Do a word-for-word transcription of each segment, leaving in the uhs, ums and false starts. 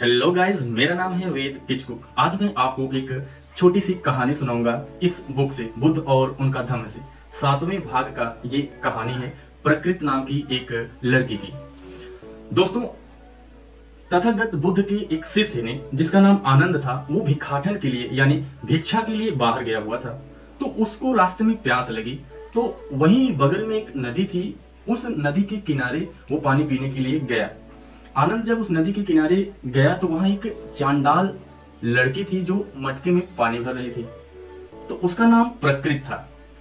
Hello guys, मेरा नाम है वेद किचकुक। आज मैं आपको एक छोटी सी कहानी सुनाऊंगा इस बुक से, बुद्ध और उनका धम्म से। सातवें भाग का ये कहानी है प्रकृति नाम की एक लड़की की। दोस्तों, तथागत बुद्ध के एक शिष्य ने, जिसका नाम आनंद था, वो भिक्षाटन के लिए यानी भिक्षा के लिए बाहर गया हुआ था। तो उसको रास्ते में प्यास लगी, तो वहीं बगल में एक नदी थी। उस नदी के किनारे वो पानी पीने के लिए गया। आनंद जब उस नदी के किनारे गया तो वहां एक चांडाल लड़की थी जो मटके में पानी भर रही थी। तो उसका नाम प्रकृति था।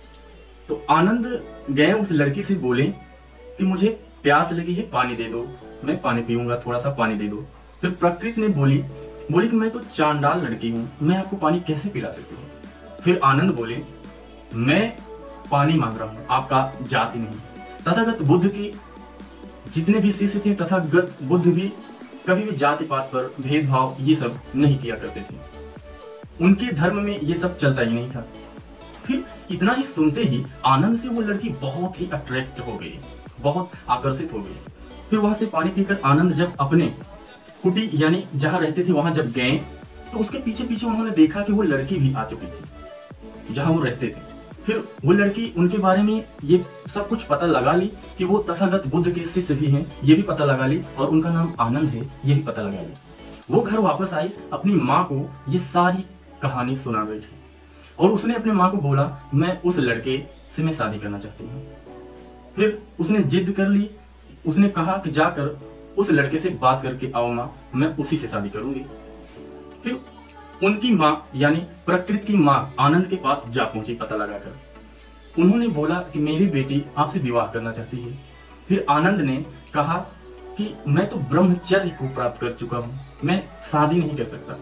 तो आनंद गए उस लड़की से बोले कि मुझे प्यास लगी है, पानी दे दो, मैं पानी पीऊंगा, थोड़ा सा पानी दे दो। फिर प्रकृति ने बोली बोली कि मैं तो चांडाल लड़की हूँ, मैं आपको पानी कैसे पिला सकती हूँ। फिर आनंद बोले मैं पानी मांग रहा हूँ, आपका जाति नहीं। तथागत बुद्ध की जितने भी शिष्य थे, तथागत बुद्ध भी कभी भी जाति पात पर भेदभाव ये सब नहीं किया करते थे। उनके धर्म में ये सब चलता ही नहीं था। फिर इतना ही सुनते ही आनंद से वो लड़की बहुत ही अट्रैक्ट हो गई, बहुत आकर्षित हो गई। फिर वहां से पानी पीकर आनंद जब अपने कुटी यानी जहाँ रहते थे वहां जब गए तो उसके पीछे पीछे उन्होंने देखा कि वो लड़की भी आ चुकी थी जहाँ वो रहते थे। फिर वो लड़की उनके बारे में ये सब कुछ पता लगा ली कि वो तथागत बुद्ध के शिष्य भी हैं, ये भी पता लगा ली, और उनका नाम आनंद है, ये भी पता लगा ली। वो घर वापस आई, अपनी माँ को ये सारी कहानी सुना गई थी और उसने अपनी माँ को बोला मैं उस लड़के से मैं शादी करना चाहती हूँ। फिर उसने जिद कर ली, उसने कहा कि जाकर उस लड़के से बात करके आओ माँ, मैं उसी से शादी करूंगी। फिर उनकी माँ यानी प्रकृति की माँ आनंद के पास जा पहुंची पता लगाकर। उन्होंने बोला कि मेरी बेटी आपसे विवाह करना चाहती है। फिर आनंद ने कहा कि मैं तो ब्रह्मचर्य को प्राप्त कर चुका हूँ, मैं शादी नहीं कर सकता।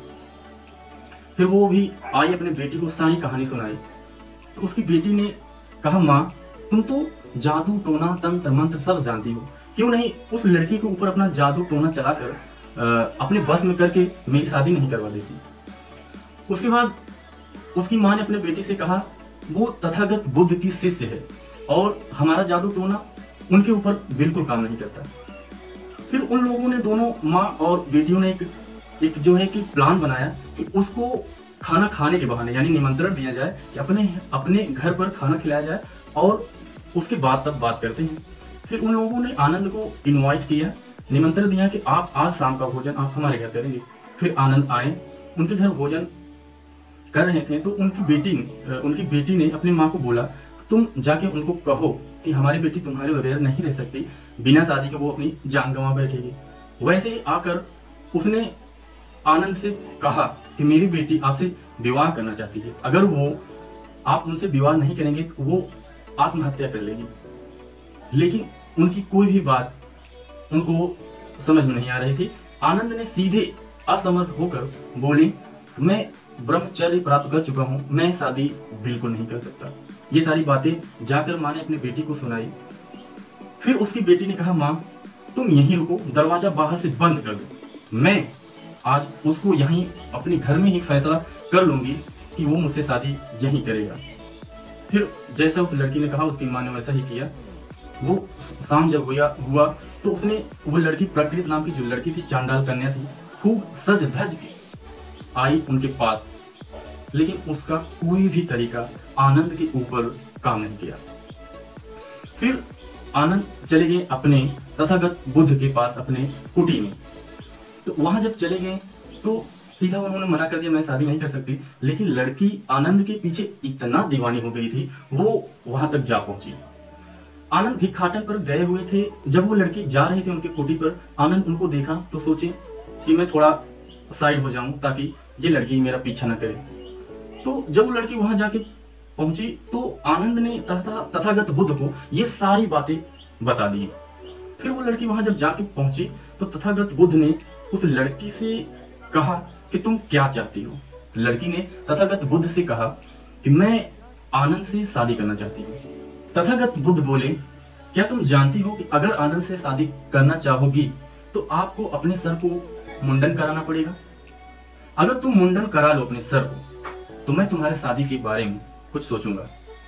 फिर वो भी आई, अपने बेटी को सारी कहानी सुनाई। तो उसकी बेटी ने कहा माँ, तुम तो जादू टोना तंत्र मंत्र सब जानती हो, क्यों नहीं उस लड़की के ऊपर अपना जादू टोना चलाकर अपने बस में करके मेरी शादी नहीं करवा देती। उसके बाद उसकी माँ ने अपने बेटी से कहा वो तथागत बुद्ध की शिष्य है और हमारा जादू टोना उनके ऊपर बिल्कुल काम नहीं करता। फिर उन लोगों ने, दोनों माँ और बेटियों ने एक, एक जो है कि प्लान बनाया कि उसको खाना खाने के बहाने यानी निमंत्रण दिया जाए कि अपने अपने घर पर खाना खिलाया जाए और उसके बाद तब बात करते हैं। फिर उन लोगों ने आनंद को इन्वाइट किया, निमंत्रण दिया कि आप आज शाम का भोजन आप हमारे घर करेंगे। फिर आनंद आए, उनके घर भोजन कर रहे थे तो उनकी बेटी ने उनकी बेटी ने अपनी माँ को बोला तुम जाके उनको कहो कि हमारी बेटी तुम्हारे बगैर नहीं रह सकती, बिना शादी के वो अपनी जान गंवा बैठेगी। वैसे ही आकर उसने आनंद से कहा कि मेरी बेटी आपसे विवाह करना चाहती है, अगर वो आप उनसे विवाह नहीं करेंगे तो वो आत्महत्या कर लेगी। लेकिन उनकी कोई भी बात उनको समझ में नहीं आ रही थी। आनंद ने सीधे असमर्थ होकर बोले मैं ब्रह्मचर्य प्राप्त कर चुका हूँ, मैं शादी बिल्कुल नहीं कर सकता। ये सारी बातें जाकर माँ ने अपनी बेटी को सुनाई। फिर उसकी बेटी ने कहा माँ तुम यहीं रुको, दरवाजा बाहर से बंद कर दो, मैं आज उसको यहीं अपने घर में ही फैसला कर लूंगी कि वो मुझसे शादी यहीं करेगा। फिर जैसा उस लड़की ने कहा उसकी माँ ने वैसा ही किया। वो शाम जब हुआ हुआ तो उसने वो लड़की, प्रकृति नाम की जो लड़की थी, चांडाल कन्या थी, खूब सज धज के आई उनके पास, लेकिन उसका कोई भी तरीका आनंद के ऊपर काम नहीं किया। फिर आनंद चले गए अपने तथागत बुद्ध के पास, अपने कुटी में। तो वहां जब चले गए तो सीधा उन्होंने मना कर दिया मैं शादी नहीं कर सकती। लेकिन लड़की आनंद के पीछे इतना दीवानी हो गई थी, वो वहां तक जा पहुंची। आनंद भिक्षाटन पर गए हुए थे, जब वो लड़की जा रही थी उनके कुटी पर, आनंद उनको देखा तो सोचे कि मैं थोड़ा साइड हो जाऊं ताकि ये लड़की मेरा पीछा न करे। तो जब वो लड़की वहां जाके पहुंची तो आनंद ने तथा तथागत बुद्ध को ये सारी बातें बता दी। फिर वो लड़की वहां जब जाके पहुंची तो तथागत बुद्ध ने उस लड़की से कहा कि तुम क्या चाहती हो। लड़की ने तथागत बुद्ध से कहा कि मैं आनंद से शादी करना चाहती हूँ। तथागत बुद्ध बोले क्या तुम जानती हो कि अगर आनंद से शादी करना चाहोगी तो आपको अपने सर को मुंडन कराना पड़ेगा। अगर तुम मुंडन करा लो अपने सर को तो मैं तुम्हारे शादी के बारे में कुछ सोचूंगा।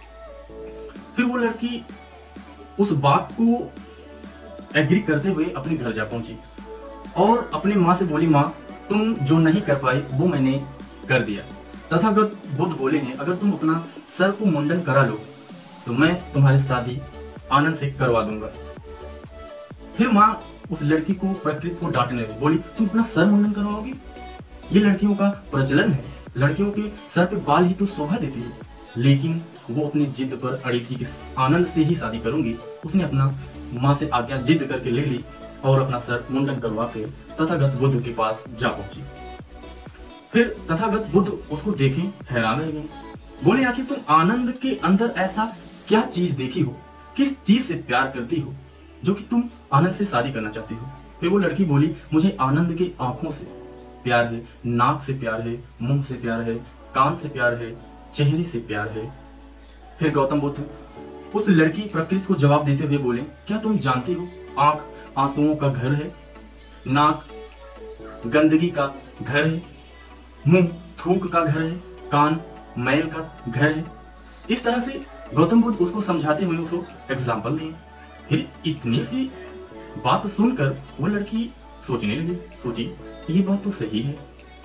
फिर वो लड़की उस बात को एग्री करते हुए अपने घर जा पहुंची और अपनी माँ से बोली माँ तुम जो नहीं कर पाई वो मैंने कर दिया। तथागत बुद्ध बोले हैं, अगर तुम अपना सर को मुंडन करा लो तो मैं तुम्हारी शादी आनंद से करवा दूंगा। फिर माँ उस लड़की को प्रकृति को डांटने लगी, बोली तुम अपना सर मुंडन करवाओगी? ये लड़कियों का प्रचलन है, लड़कियों के सर पे बाल ही तो शोभा देती है। लेकिन वो अपनी जिद पर अड़ी थी कि आनंद से ही शादी करूंगी। उसने अपना माँ से आज्ञा जिद करके ले ली और अपना सर मुंडन करवा के तथागत बुद्ध के पास जा पहुंची। फिर तथागत बुद्ध उसको देखे हैरान रह गए, बोले आखिर तुम आनंद के अंदर ऐसा क्या चीज देखी हो, किस चीज से प्यार करती हो जो कि तुम आनंद से शादी करना चाहती हो? फिर वो लड़की बोली मुझे आनंद की आंखों से प्यार है, नाक से प्यार है, मुंह से प्यार है, कान से प्यार है, चेहरे से प्यार है। फिर गौतम बुद्ध उस लड़की प्रकृति को जवाब देते हुए बोले, क्या तुम जानती हो आंख आंसुओं का घर है, नाक गंदगी का घर है, मुंह थूक का घर है, कान मैल का घर है। इस तरह से गौतम बुद्ध उसको समझाते हुए उसको एग्जाम्पल दिए। फिर इतनी सी बात सुनकर वो लड़की सोचने लगी, सोची ये बात तो सही है।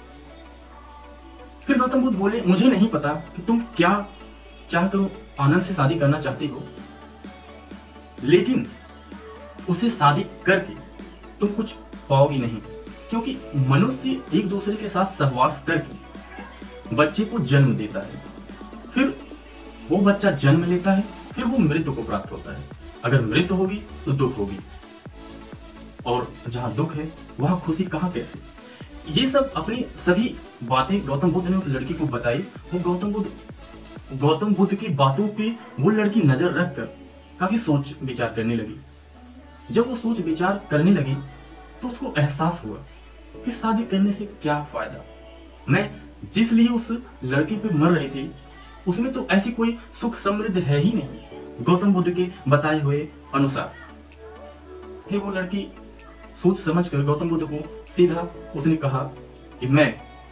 फिर गौतम बुद्ध बोले मुझे नहीं पता कि तुम क्या चाह तो आनंद से शादी करना चाहती हो, लेकिन उसे शादी करके तुम कुछ पाओगी नहीं, क्योंकि मनुष्य एक दूसरे के साथ सहवास करके बच्चे को जन्म देता है, फिर वो बच्चा जन्म लेता है, फिर वो मृत्यु को प्राप्त होता है। अगर मृत्यु होगी तो दुख होगी, और जहां दुख है वहां खुशी कहां कैसे? ये सब अपनी सभी बातें गौतम बुद्ध ने उस लड़की को बताई। वो गौतम बुद्ध गौतम बुद्ध की बातों पे वो लड़की नजर रखकर काफी सोच विचार करने लगी। जब वो सोच विचार करने लगी तो उसको एहसास हुआ कि शादी करने से क्या फायदा। मैं जिस लिए उस लड़की पे मर रही थी उसमें तो ऐसी कोई सुख समृद्धि है ही नहीं गौतम बुद्ध के बताए हुए अनुसार। फिर वो लड़की सोच समझ कर गौतम बुद्ध को सीधा उसने कहा कि मैं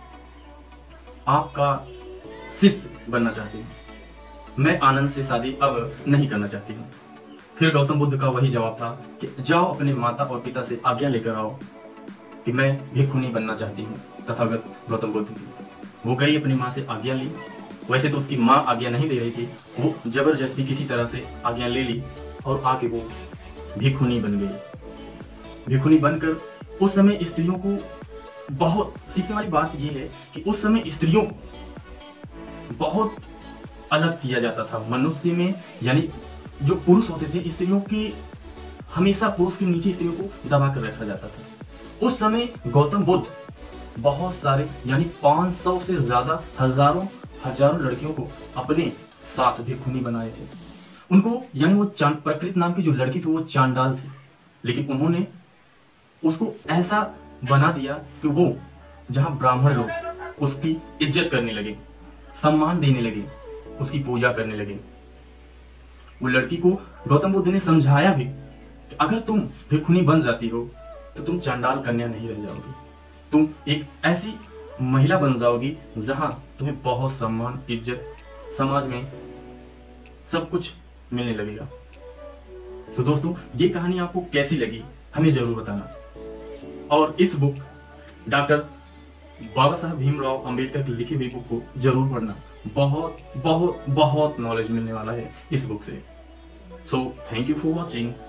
आपका शिष्य बनना चाहती हूँ, मैं आनंद से शादी अब नहीं करना चाहती हूँ। फिर गौतम बुद्ध का वही जवाब था कि जाओ अपने माता और पिता से आज्ञा लेकर आओ कि मैं भिक्षुनी बनना चाहती हूँ। तथागत गौतम बुद्ध की वो गई, अपनी माँ से आज्ञा ली। वैसे तो उसकी माँ आज्ञा नहीं दे रही थी, वो जबरदस्ती किसी तरह से आज्ञा ले ली और आके वो भिक्षुनी बन गई। भिक्षुनी बनकर उस समय स्त्रियों को बहुत सीखने वाली बात यह है कि उस समय स्त्रियों को बहुत अलग किया जाता था मनुष्य में, यानी जो पुरुष होते थे स्त्रियों की हमेशा पुरुष के नीचे स्त्रियों को दबा कर रखा जाता था। उस समय गौतम बुद्ध बहुत सारे यानी पांच सौ से ज्यादा हजारों हजारों लड़कियों को अपने साथ भिक्षुनी बनाए थे। उनको यानी वो चांद प्रकृति नाम की जो लड़की थी वो चांडाल थी, लेकिन उन्होंने उसको ऐसा बना दिया कि वो जहां ब्राह्मण लोग उसकी इज्जत करने लगे, सम्मान देने लगे, उसकी पूजा करने लगे। वो लड़की को गौतम बुद्ध ने समझाया भी कि अगर तुम भिक्षुनी बन जाती हो तो तुम चांडाल कन्या नहीं रह जाओगी, तुम एक ऐसी महिला बन जाओगी जहां तुम्हें बहुत सम्मान इज्जत समाज में सब कुछ मिलने लगेगा। तो दोस्तों ये कहानी आपको कैसी लगी हमें जरूर बताना, और इस बुक डॉक्टर बाबा साहब भीमराव अंबेडकर की लिखी हुई बुक को जरूर पढ़ना। बहुत बहुत बहुत नॉलेज मिलने वाला है इस बुक से। So thank you for watching.